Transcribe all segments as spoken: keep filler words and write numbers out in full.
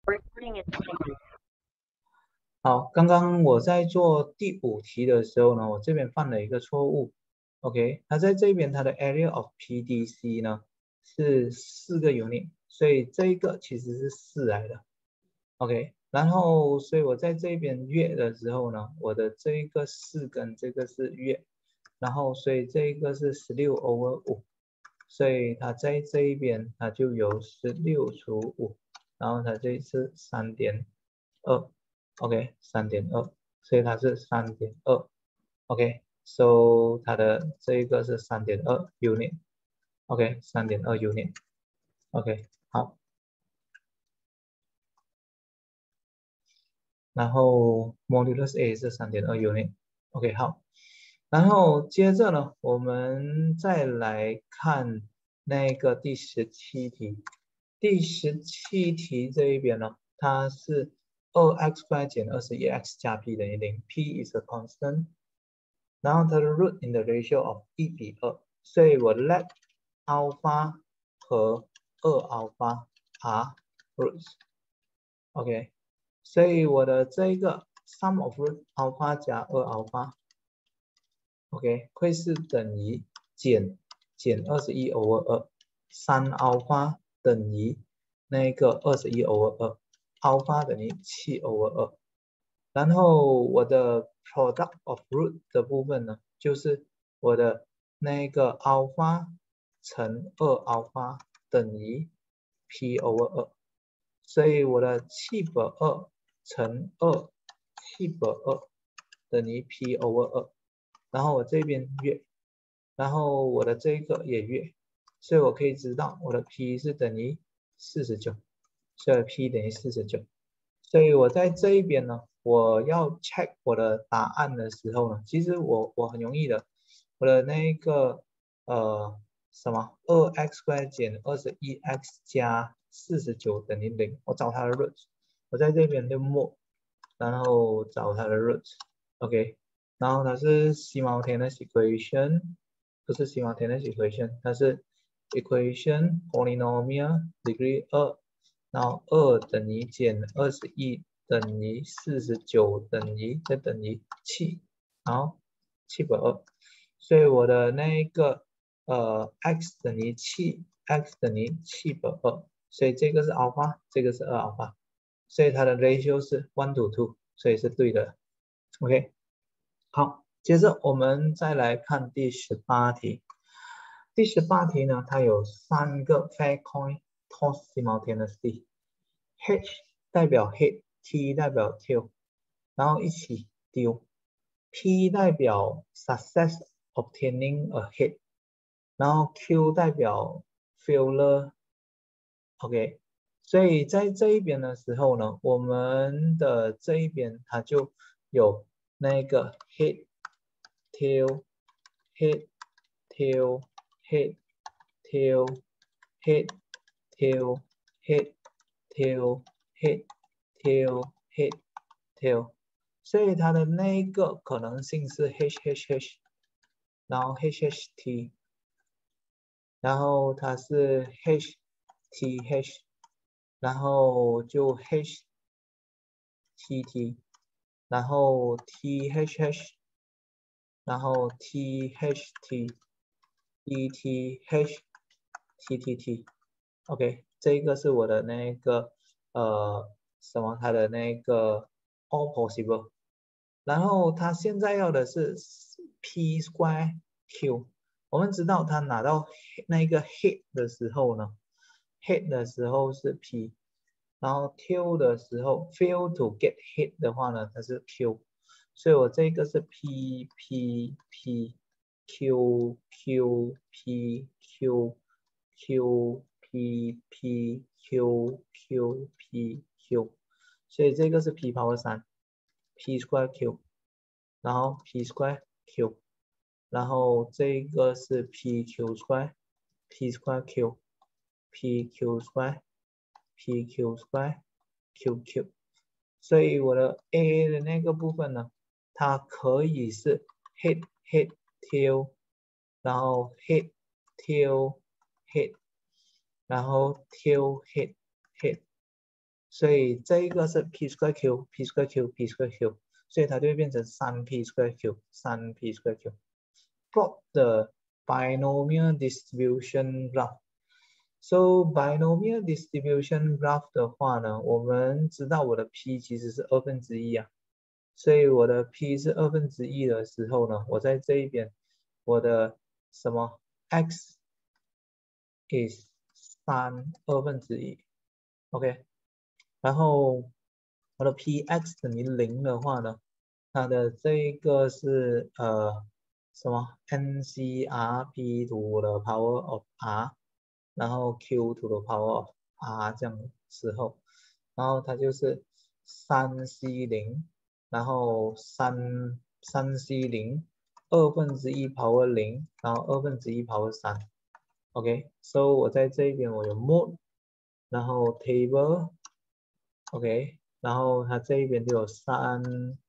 好，刚刚我在做第五题的时候呢，我这边犯了一个错误。OK， 它在这边它的 area of P D C 呢是四个 unit， 所以这一个其实是四来的。OK， 然后所以我在这边月的时候呢，我的这一个四跟这个是月，然后所以这一个是十六 over 五，所以它在这一边它就有十六除五，然后它这一次三点二。OK， 三点二，所以它是三点二。OK，so 它的这一个是三点二 unit。OK， 三点二 unit。OK， 好。然后 modulus A 是三点二 unit。OK， 好。然后接着呢，我们再来看那个第十七题。第十七题这一边呢，它是二 x 块减二十一 x 加 p 等于零 ，p is a constant， 然后它的 root in the ratio of 一比二，所以我 let alpha 和二 alpha are roots。OK， 所以我的这个 sum of root alpha 加二 alpha，OK， 会是等于减减二十一 over 二，三 alpha 等于那个二十一 over 二 ，alpha 等于七 over 二，然后我的 product of root 的部分呢，就是我的那个 alpha 乘二 alpha 等于 p over 二，所以我的七百二乘二七百二等于 p over 二，然后我这边月，然后我的这个也月，所以我可以知道我的 p 是等于四十九，所以 p 等于四十九。所以我在这一边呢，我要 check 我的答案的时候呢，其实我我很容易的，我的那个呃什么二 x 块减二十一 x 加四十九等于零，我找它的 root， 我在这边就 mod， 然后找它的 root，OK， 然后它是 simultaneous equation， 不是 simultaneous equation， 它是 equation polynomial degree 二。然后二等于减二十一等于四十九等于再等于七，然后七百二，所以我的那个呃 x 等于七 x 等于七百二，所以这个是 alpha， 这个是二 alpha， 所以它的 ratio 是 one to two， 所以是对的。OK， 好，接着我们再来看第十八题。第十八题呢，它有三个 fair coin toss simultaneously。H 代表 head，T 代表 tail， 然后一起丢。P 代表 success obtaining a head， 然后 Q 代表 failure。OK， 所以在这一边的时候呢，我们的这一边它就有那个 head，tail，head，tail，head，tail，head，tail，head，tail，所以它的那个可能性是 H H H， 然后 H H T， 然后它是 H T H， 然后就 H T T， 然后 T H H， 然后 T H T，T T H，T T T。OK， 这个是我的那个呃什么它的那个 all possible， 然后他现在要的是 p square q， 我们知道他拿到那个 head 的时候呢 ，head 的时候是 p， 然后 tail 的时候 fail to get hit 的话呢，它是 q， 所以我这个是 p p p q q p q q p p q q p q， 所以这个是 p power 三 p square q， 然后 p square q， 然后这个是 pq square p square q pq square pq square qq， 所以我的 A 的那个部分呢，它可以是 head head tail， 然后 head tail head， 然后 tail head head， 所以这一个是 p square q p square q p square q， 所以它就会变成 三 p square q 三 p square q。 plot the binomial distribution graph。 So binomial distribution graph 的话呢，我们知道我的 p 其实是二分之一啊，所以我的 p 是二分之一的时候呢，我在这一边我的什么 x is 三二分之一 ，OK， 然后我的 px 等于零的话呢，它的这一个是呃什么 N C R P to the power of r， 然后 q to the power of r 这样的时候，然后它就是三 c 零，然后三三 c 零二分之一 power 零，然后二分之一 power 三。OK， so 我在这一边我有 mode， 然后 table，OK， 然后它这一边就有三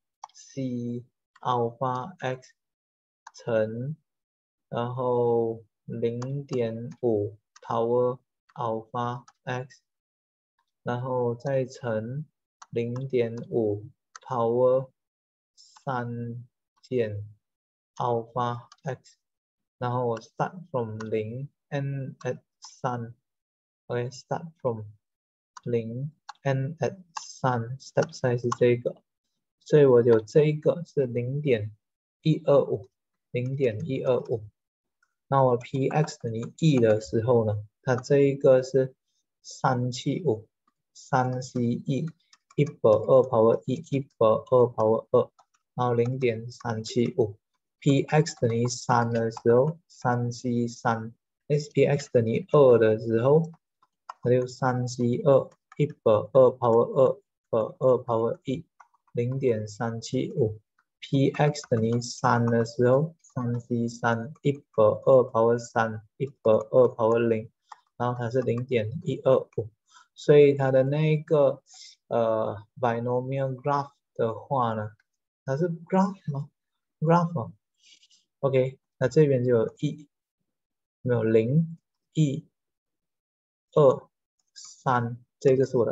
c alpha x 乘，然后 零点五 power alpha x， 然后再乘 零点五 power 三减 alpha x， 然后我 start from 零 n at 三 ，OK start from 零 n at 三 step size 是这个，所以我有这一个是 零点一二五 零点一二五， 那我 px 等于一的时候呢，它这一个是三七五 三 c 一 一百二 power 一 一百二 power 二，然后 零点三七五。px 等于三的时候 ，三 c 三 ，px 等于二的时候，它就三 c 二 一百二 power 二 一百二 power 一 零点三七五。px 等于三的时候，三 c 三 一百二 power 三 一百二 power 零，然后它是 零点一二五。所以它的那个呃 binomial graph 的话呢，它是 graph 吗 ？graph 吗 ？OK， 那这边就有一，没有零、一、二、三，这个是我的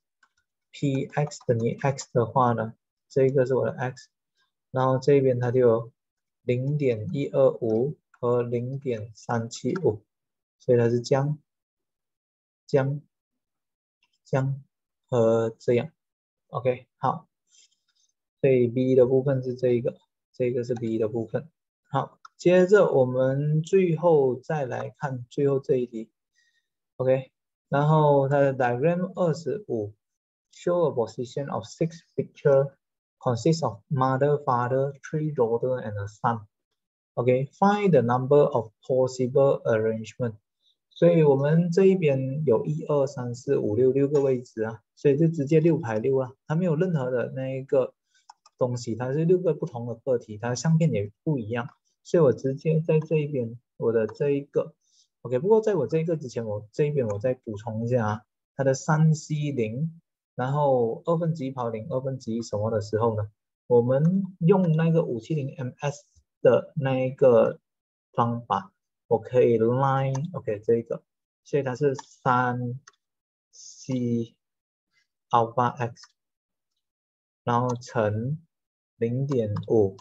x。px 等于 x 的话呢，这个是我的 x， 然后这边它就有 零点一二五 和 零点三七五， 所以它是这样、这样、这样和这样。OK， 好，所以 b 的部分是这一个，这个是 b 的部分。好，接着我们最后再来看最后这一题 ，OK， 然后它的 diagram 二十五 show a position of six picture consists of mother, father, three daughter and a son. OK, find the number of possible arrangement. 所以我们这一边有一二三四五六六个位置啊，所以就直接六排六啊，它没有任何的那一个东西，它是六个不同的个体，它的相片也不一样。所以我直接在这一边，我的这一个 ，OK。不过在我这一个之前，我这一边我再补充一下啊，它的三 c 零，然后二分之一跑零，二分之一什么的时候呢，我们用那个五七零 M S 的那一个方法，我可以 line OK 这个，所以它是三 c alpha x， 然后乘 零点五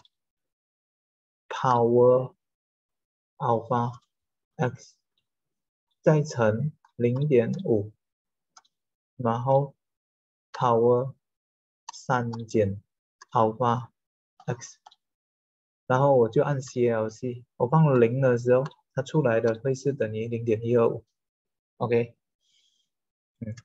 power alpha x， 再乘 零点五， 然后 power 三减 alpha x， 然后我就按 C L C， 我放了零的时候，它出来的会是等于 零点一二五 ，OK， 嗯，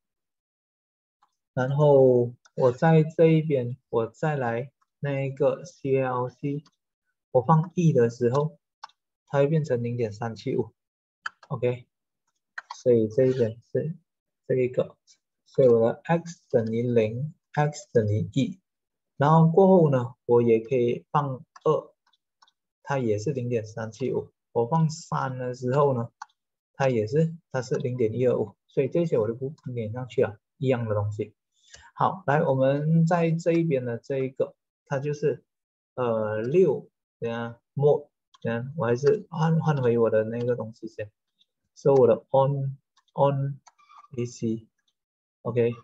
然后我在这一边，我再来那一个 C L C， 我放一的时候，它会变成 零点三七五 ，OK， 所以这一边是这一个，所以我的 x 等于零 ，x 等于一，然后过后呢，我也可以放二，它也是 零点三七五， 我放三的时候呢，它也是，它是 零点一二五， 所以这些我就不连上去了，一样的东西。好，来我们在这一边的这一个，它就是呃六，等下 mode， 等下我还是换换回我的那个东西先，所以我的 on on A C，OK，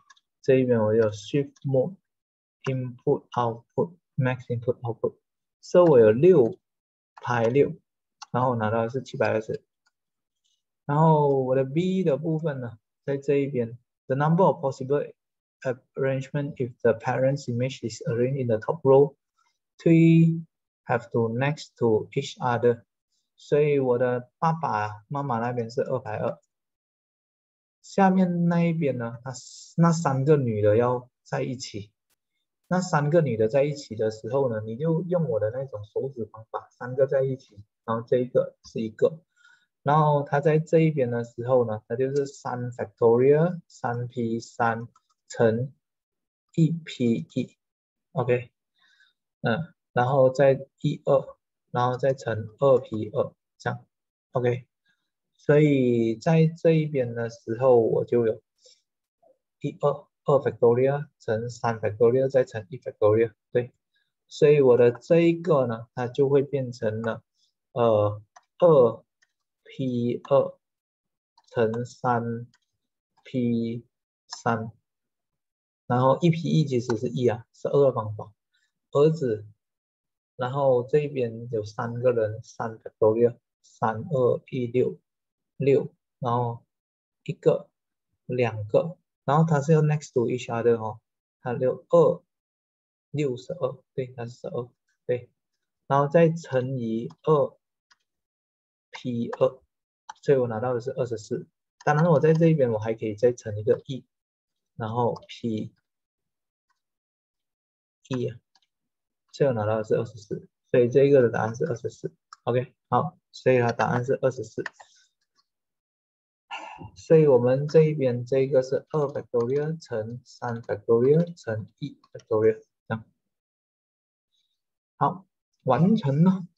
这一边我有 shift mode input output max input output， 所以我有六排六，然后我拿到的是七百二十。然后我的 B 的部分呢，在这一边 ，the number of possible arrangement if the parent's image is arranged in the top row, three have to next to each other。所以我的爸爸妈妈那边是二排二，下面那一边呢，它那三个女的要在一起。那三个女的在一起的时候呢，你就用我的那种手指方法，三个在一起，然后这一个是一个。然后它在这一边的时候呢，它就是三 factorial 三 p 三乘一 p 一 ，OK， 嗯，然后再一二，然后再乘二 p 二，这样 ，OK。所以在这一边的时候，我就有一二二 factorial 乘三 factorial 再乘一 factorial， 对。所以我的这一个呢，它就会变成了呃二 p 二乘三 p 三，然后一 p 一其实是一啊，是二方法。儿子，然后这边有三个人，三 factorial 三二一六六，然后一个两个，然后它是要 next to each other 哦，它六二六十二，对，它是十二，对，然后再乘以二 p 二，所以我拿到的是二十四。当然我在这一边我还可以再乘一个一，然后 p 一啊，所以我拿到的是二十四，所以这个的答案是二十四。OK， 好，所以它答案是二十四。所以我们这一边这个是二 factorial 乘三 factorial 乘一 factorial， 这样。好，完成了。